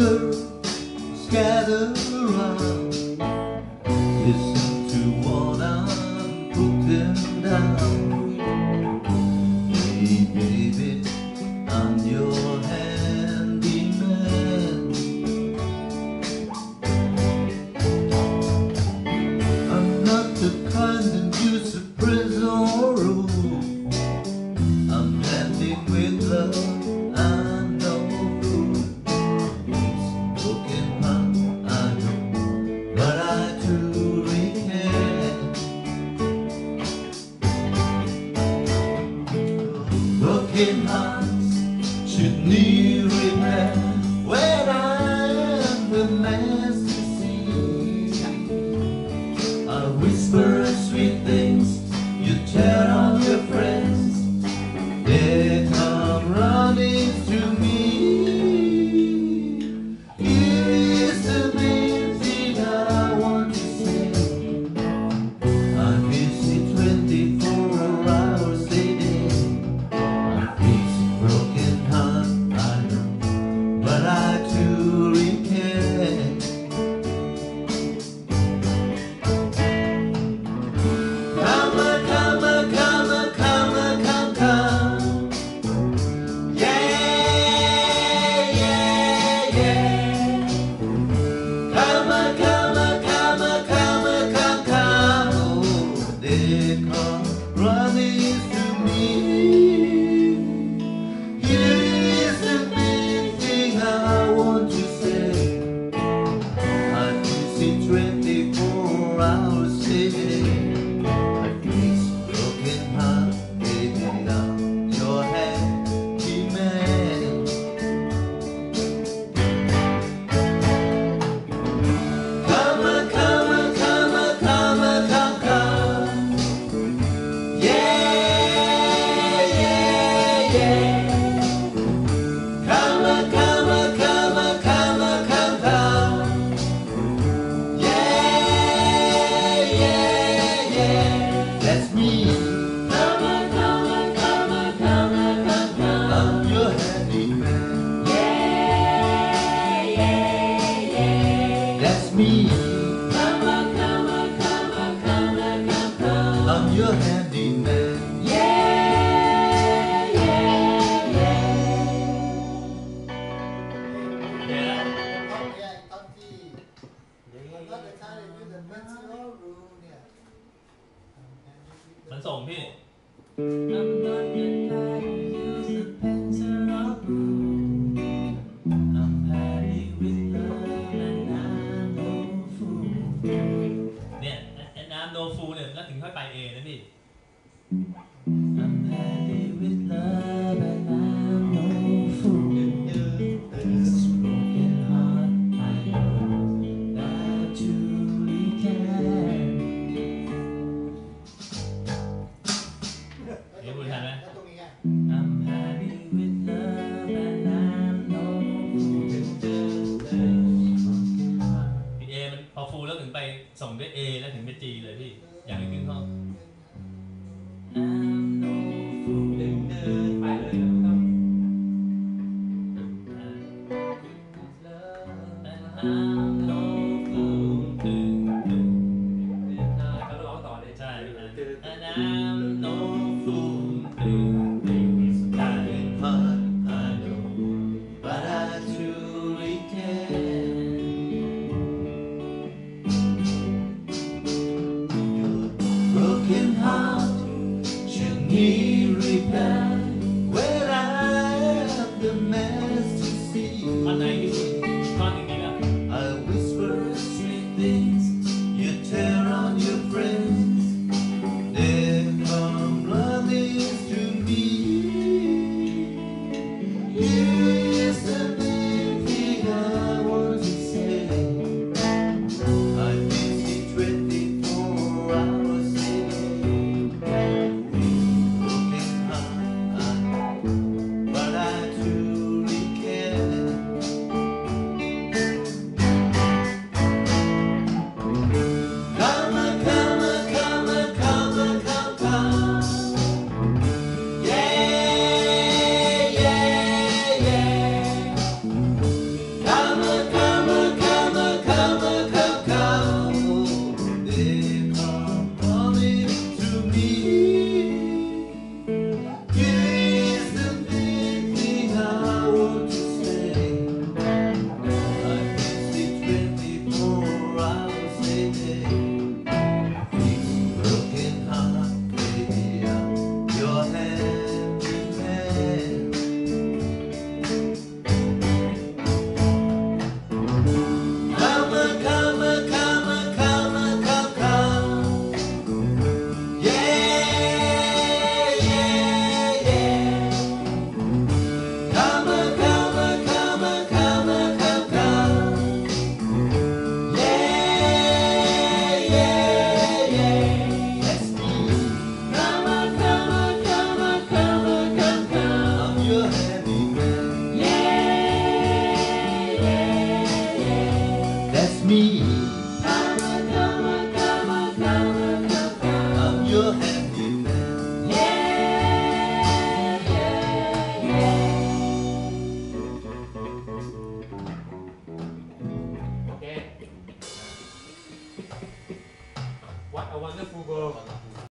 girls scattered around. Listen to what I'm putting down. Hey baby, I'm your handyman. I'm not the kind that use a prison or rule. I'm handing with love. Broken hearts should need repair when I am the master sea. I whisper sweet things, you tear on your friends, they come running to me. Here is the main thing I want to say. I'm busy 24 hours a day. Broken heart, I know, but I truly care. Come, come, come, come, come, come. Yeah, yeah, yeah. Come, come, come, come, come, come. Oh, they come running to me. I want to say, I'm busy 24 hours a day. I fix broken heart, baby, I'm your happy man. Come, come, come, come, come, come. Yeah, yeah, yeah. Come, come, come, come, come, come. Yeah, yeah, yeah. That's me. Come, come, come, come, come, come. I'm your handyman. Yeah, yeah, yeah. That's me. Come, come, come, come, come, come. I'm your handyman. มันส่งพี่ เนี่ยน้ำโนฟูเนี่ยแล้วถึงค่อยไปเอนะพี่ I'm happy with love and I'm no fool. This broken heart I know that you really care. เดี๋ยวพูดทันไหม I'm happy with love and I'm no fool. พี่เอมันพอฟูแล้วถึงไปส่งด้วยเอแล้วถึงไปจีเลยพี่อย่างไม่ขึ้นห้อง I'm no fool เดินไปเลยนะครับ I'm no fool เขาร้องต่อเลยใช่ And I'm no fool I know but I truly care. Your broken heart should need repair when I am the master sea. ท่อนไหนที่สุดท่อนอย่างนี้ละ I whisper sweet things, you tear on your friends, they come running to me. Here's the main thing I want to say. I'm busy 24 hours a day. Broken heart, I your hand in hand. Come, come, come, come, come, come. Yeah, yeah, yeah. Come, come, come, come, come, come. Yeah, yeah, yeah. That's me. Come, come, come, come, come, come. I'm your handyman. Yeah, yeah, yeah. That's me.